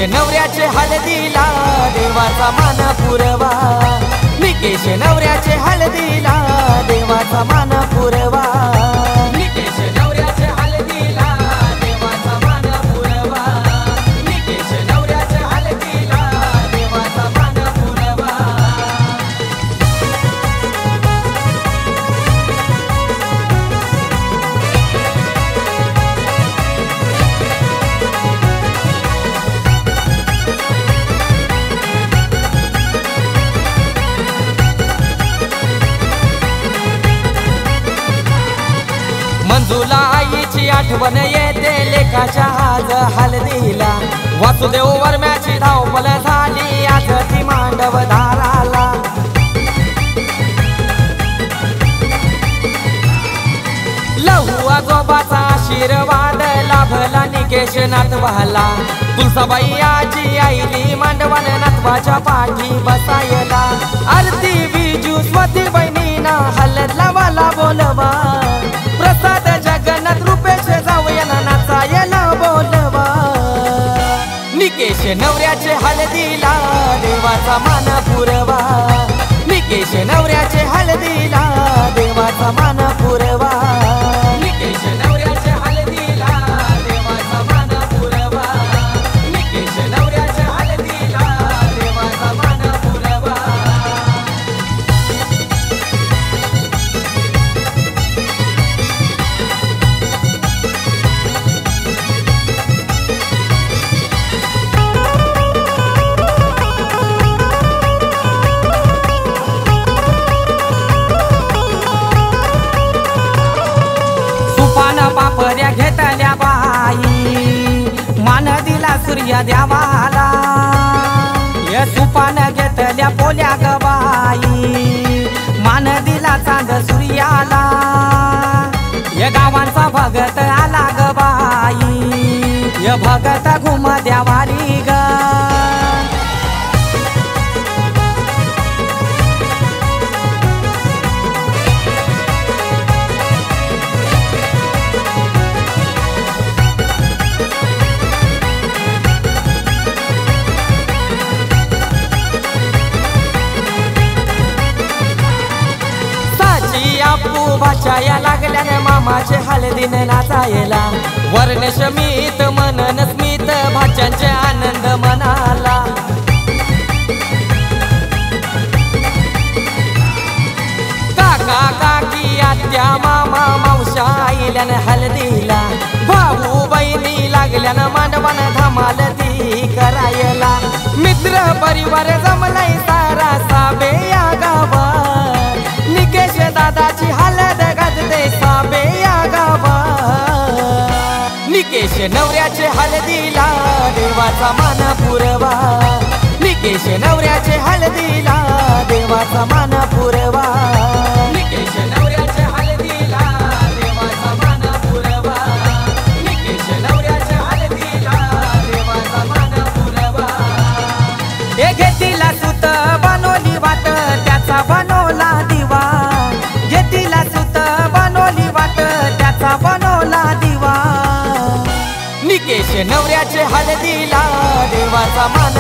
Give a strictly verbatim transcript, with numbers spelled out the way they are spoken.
नवऱ्याचे हळदीला देवाचा मान पुरवा, निकेश नवऱ्याचे हळदीला देवाचा मान पुरवा, निकेश नवऱ्याचे हळदीला देवाचा मान पुरवा, निकेश नवऱ्याचे हळदीला देवाचा मान पुरवा। मंजुला आईची आठवण येते लेकाच्या आज हळदीला, वासुदेव वर्म्याची धावपळ झाली आज ती मांडव दाराला। लहू आजोबाचा आशीर्वाद लाभला निकेश नातवाला, तुळसाबाई आजी आईली मांडवान नातवाच्या पाठी बसायला। आरती बिजू स्वती बहिणीना हळद लावाला बोलवा, प्रसाद जगन्नाथ रुपेश जावयाना नाचायला बोलवा, निकेश नवऱ्याचे हळदीला देवाचा मान पुरवा, निकेश नवऱ्याचे हळदीला देवाचा मान पुरवा, निकेश नवऱ्याचे हळदीला देवाचा मान पुरवा, निकेश नवऱ्याचे हळदीला देवाचा मान पुरवा। पापऱ्या घेतल्या बाई मान दिला सूर्य देवाला, या सुपान घेतल्या पोल्या ग बाई मान दिला चांद सूर्याला, या गावांचा भगत आला ग बाई या भगत घुम द्यावारी ग। आपू भाच्याया लागल्याने मामाचे हळदीने नाचायला, वर्ण शमीत मनन स्मित भाच्यांचे आनंद मनाला। काका काकी आत्या मामा मावशा आईल्याने हळदीला, भाऊ बहिणी लागल्यानं मांडवान धमाल ती करायला। मित्र परिवार जमलाय सारा साबे या गावात, निकेश दादाची हळद गाजते साबे या गावात, निकेश नवऱ्याचे हळदीला देवाचा मान पुरवा, निकेश नवऱ्याचे हळदीला देवाचा मान पुरवा, निकेश नवऱ्याचे हळदीला देवाचा मान पुरवा, निकेश नवऱ्याचे हळदीला देवाचा मान पुरवा। हे घेतीला सुत बनवली वाट त्याचा बनवला दिवा, घेतीला सुत बनवली वाट त्याचा बनवला दिवा, निकेश नवऱ्याचे हळदीला देवाचा मान